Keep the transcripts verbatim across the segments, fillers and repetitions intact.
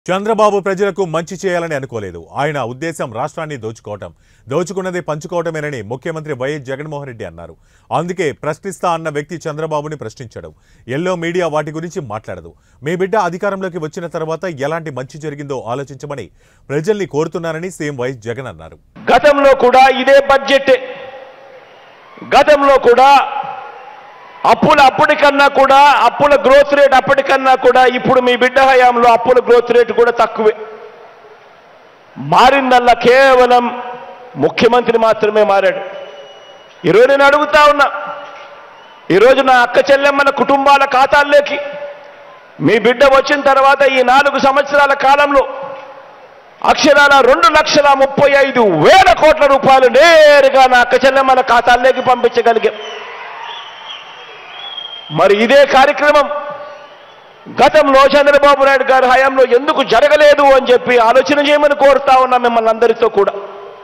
చంద్రబాబు ప్రజలకు మంచి చేయాలని అనుకోలేదు. ఆయన ఉద్దేశం రాష్ట్రాన్ని దోచుకోవటం, దోచుకున్నది పంచుకోవటమేనని ముఖ్యమంత్రి వైఎస్ జగన్మోహన్ రెడ్డి అన్నారు. అందుకే ప్రశ్నిస్తా అన్న వ్యక్తి చంద్రబాబుని ప్రశ్నించడు. ఎల్లో మీడియా వాటి గురించి మాట్లాడదు. మీ బిడ్డ అధికారంలోకి వచ్చిన తర్వాత ఎలాంటి మంచి జరిగిందో ఆలోచించమని ప్రజల్ని కోరుతున్నారని సీఎం వైఎస్ జగన్ అన్నారు. గతంలో కూడా ఇదే బడ్జెట్, గతంలో కూడా అప్పుల అప్పటికన్నా కూడా అప్పుల గ్రోత్ రేట్ అప్పటికన్నా కూడా ఇప్పుడు మీ బిడ్డ హయాంలో అప్పుల గ్రోత్ రేట్ కూడా తక్కువే. మారిందల్లా కేవలం ముఖ్యమంత్రి మాత్రమే మారాడు. ఈరోజు నేను అడుగుతా ఉన్నా, ఈరోజు నా అక్క చెల్లెమ్మల కుటుంబాల ఖాతాల్లోకి మీ బిడ్డ వచ్చిన తర్వాత ఈ నాలుగు సంవత్సరాల కాలంలో అక్షరాల రెండు లక్షల ముప్పై ఐదు వేల కోట్ల రూపాయలు నేరుగా నా అక్క చెల్లెమ్మల ఖాతాల్లోకి పంపించగలిగాం. మరి ఇదే కార్యక్రమం గతంలో చంద్రబాబు నాయుడు గారి హయాంలో ఎందుకు జరగలేదు అని చెప్పి ఆలోచన చేయమని కోరుతా ఉన్నా మిమ్మల్ని అందరితో కూడా.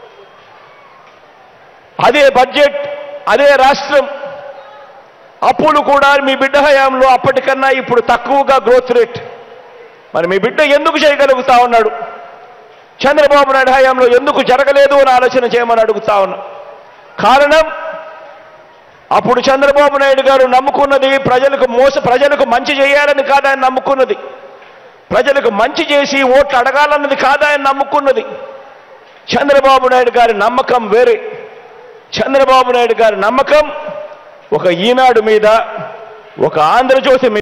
అదే బడ్జెట్, అదే రాష్ట్రం, అప్పులు కూడా మీ బిడ్డ హయాంలో అప్పటికన్నా ఇప్పుడు తక్కువగా గ్రోత్ రేట్. మరి మీ బిడ్డ ఎందుకు చేయగలుగుతా ఉన్నాడు, చంద్రబాబు నాయుడు హయాంలో ఎందుకు జరగలేదు అని ఆలోచన చేయమని అడుగుతా ఉన్నా. కారణం, అప్పుడు చంద్రబాబు నాయుడు గారు నమ్ముకున్నది ప్రజలకు మోస ప్రజలకు మంచి చేయాలని కాదు ఆయన నమ్ముకున్నది, ప్రజలకు మంచి చేసి ఓట్లు అడగాలన్నది కాదు ఆయన నమ్ముకున్నది. చంద్రబాబు నాయుడు గారి నమ్మకం వేరే. చంద్రబాబు నాయుడు గారి నమ్మకం ఒక ఈనాడు మీద, ఒక ఆంధ్రజ్యోతి మీద.